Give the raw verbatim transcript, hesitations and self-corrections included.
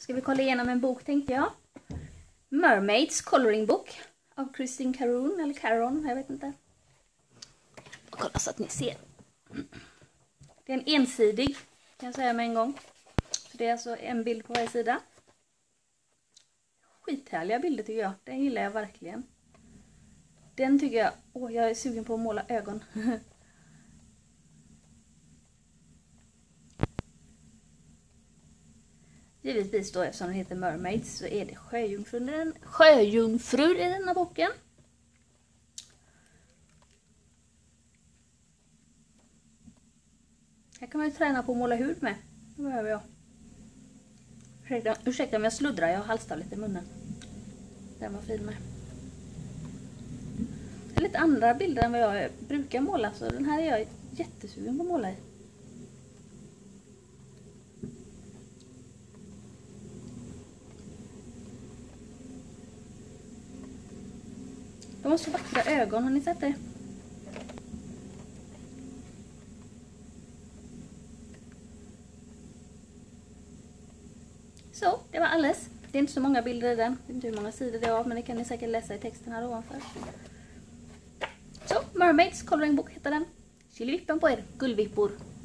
ska vi kolla igenom en bok tänkte jag. Mermaids Coloring Book av Christine Caron, eller Caron, jag vet inte. Kolla så att ni ser. Det är en ensidig, kan jag säga med en gång. Så det är alltså en bild på varje sida. Skithärliga bilder tycker jag, den gillar jag verkligen. Den tycker jag, åh jag är sugen på att måla ögon. Givetvis då, eftersom den heter Mermaids, så är det sjöjungfrur i, den, sjöjungfrur i denna boken. Här kan man ju träna på att måla hud med. Det behöver jag. Ursäkta, ursäkta om jag sluddrar, jag har halstablet i munnen. Den var fin med. Det är lite andra bilder än vad jag brukar måla, så den här är jag jättesugen på att måla i. De har så vackra ögon, har ni sett det? Så, det var alles. Det är inte så många bilder i den. Jag vet inte hur många sidor det är av, men det kan ni säkert läsa i texten här ovanför. Så, Mermaids Coloring Book heter den. Chilivippen på er, gullvippor.